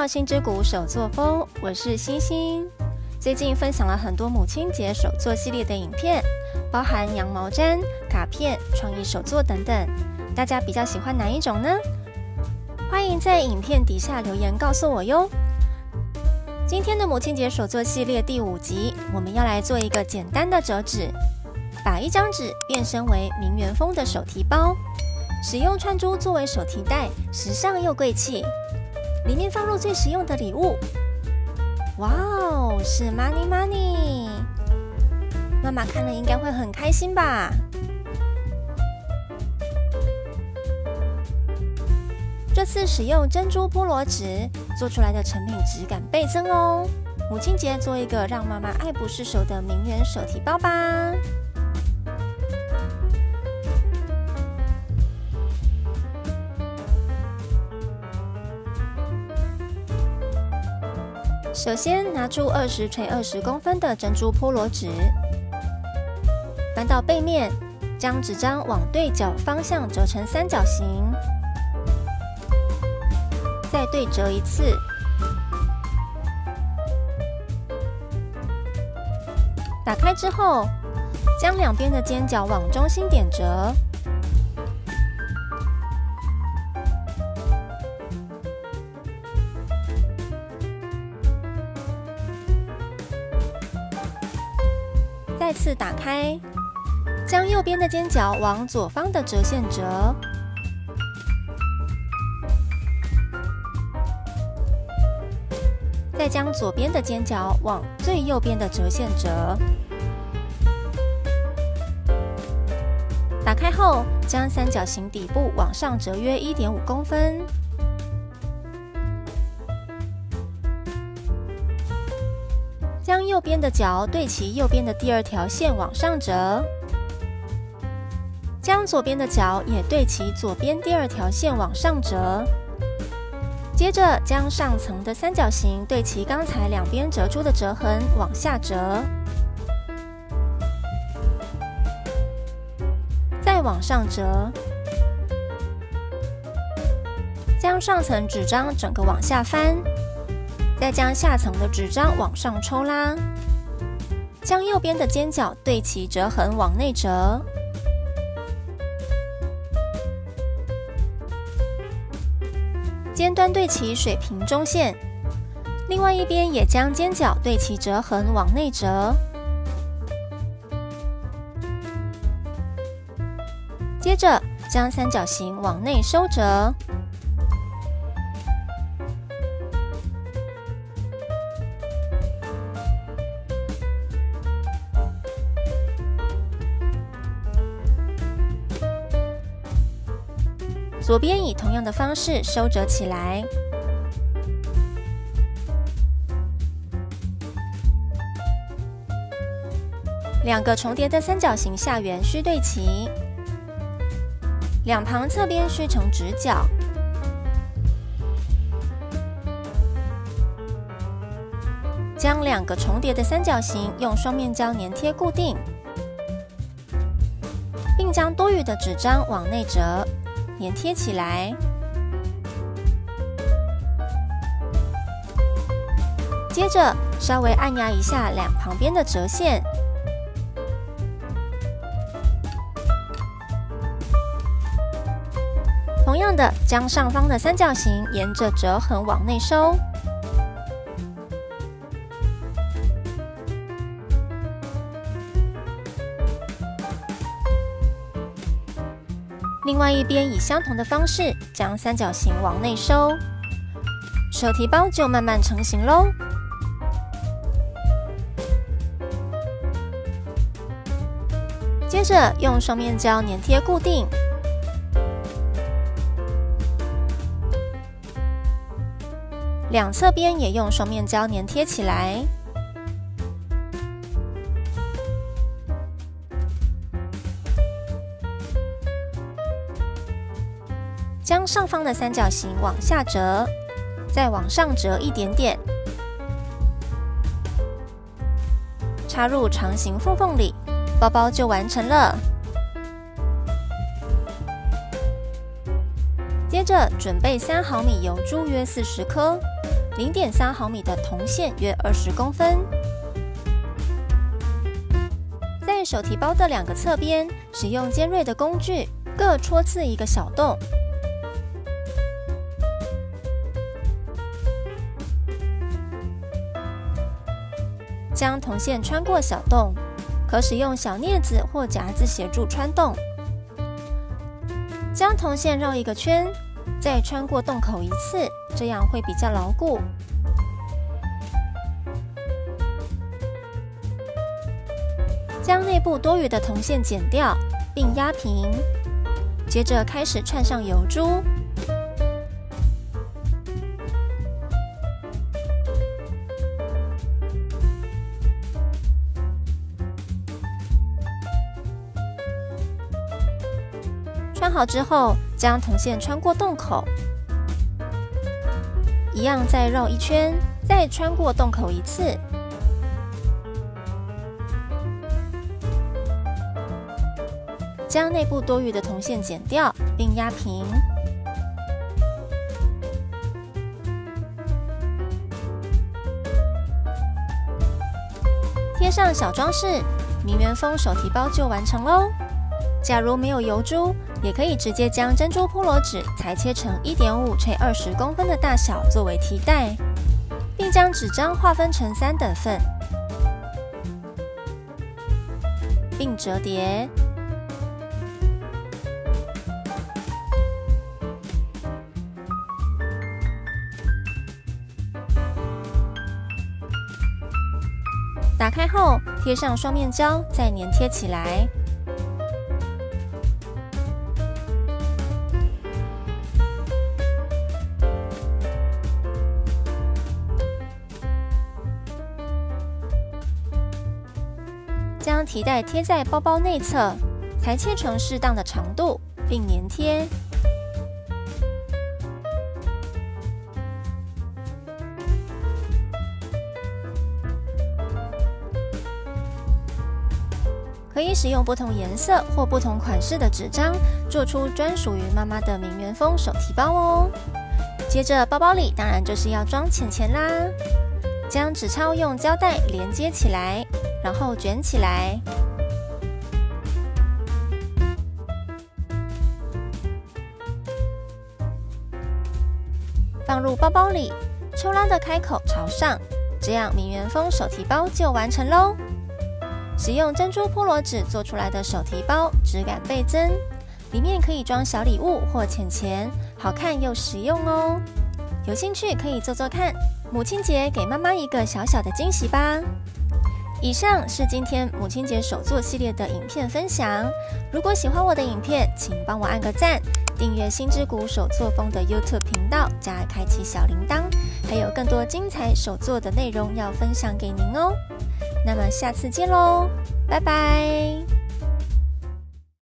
到星之谷手作风，我是星星。最近分享了很多母亲节手作系列的影片，包含羊毛毡、卡片、创意手作等等。大家比较喜欢哪一种呢？欢迎在影片底下留言告诉我哟。今天的母亲节手作系列第5集，我们要来做一个简单的折纸，把一张纸变身为名媛风的手提包，使用串珠作为手提袋，时尚又贵气。里面放入最实用的礼物，哇哦，是 money， 妈妈看了应该会很开心吧。这次使用珍珠菠萝纸做出来的成品质感倍增哦。母亲节做一个让妈妈爱不释手的名媛手提包吧。首先拿出20乘20公分的珍珠菠萝纸，翻到背面，将纸张往对角方向折成三角形，再对折一次，打开之后，将两边的尖角往中心点折，再次打开，将右边的尖角往左方的折线折，再将左边的尖角往最右边的折线折。打开后，将三角形底部往上折约1.5公分。将右边的角对齐右边的第2条线往上折，将左边的角也对齐左边第2条线往上折。接着将上层的三角形对齐刚才两边折出的折痕往下折，再往上折，将上层纸张整个往下翻。再将下层的纸张往上抽拉，将右边的尖角对齐折痕往内折，尖端对齐水平中线，另外一边也将尖角对齐折痕往内折。接着将三角形往内收折。左边以同样的方式收折起来，两个重叠的三角形下缘需对齐，两旁侧边需成直角，将两个重叠的三角形用双面胶粘贴固定，并将多余的纸张往内折。粘贴起来，接着稍微按压一下两旁边的折线，同样的将上方的三角形沿着折痕往内收，另外一边以相同的方式将三角形往内收，手提包就慢慢成型咯。接着用双面胶粘贴固定，两侧边也用双面胶粘贴起来。将上方的三角形往下折，再往上折一点点，插入长形缝缝里，包包就完成了。接着准备3毫米油珠约40颗， 0.3毫米的铜线约20公分。在手提包的2个侧边，使用尖锐的工具各戳刺1个小洞。将铜线穿过小洞，可使用小镊子或夹子协助穿洞。将铜线绕1个圈，再穿过洞口1次，这样会比较牢固。将内部多余的铜线剪掉，并压平。接着开始串上油珠。穿好之后，将铜线穿过洞口，一样再绕1圈，再穿过洞口1次。将内部多余的铜线剪掉，并压平。贴上小装饰，名媛风手提包就完成喽。假如没有油珠，也可以直接将珍珠菠萝纸裁切成1.5乘20公分的大小作为提袋，并将纸张划分成3等份，并折叠。打开后，贴上双面胶，再粘贴起来。将提袋贴在包包内侧，裁切成适当的长度，并粘贴。可以使用不同颜色或不同款式的纸张，做出专属于妈妈的名媛风手提包哦。接着包包里当然就是要装钱钱啦。将纸钞用胶带连接起来，然后卷起来。放入包包里，抽拉的开口朝上，这样名媛风手提包就完成喽。使用珍珠菠萝纸做出来的手提包，质感倍增，里面可以装小礼物或钱钱，好看又实用哦。有兴趣可以做做看，母亲节给妈妈一个小小的惊喜吧。以上是今天母亲节手作系列的影片分享。如果喜欢我的影片，请帮我按个赞，订阅心之谷手作风的 YouTube 频道，加开启小铃铛，还有更多精彩手作的内容要分享给您哦。那么下次见喽，拜拜。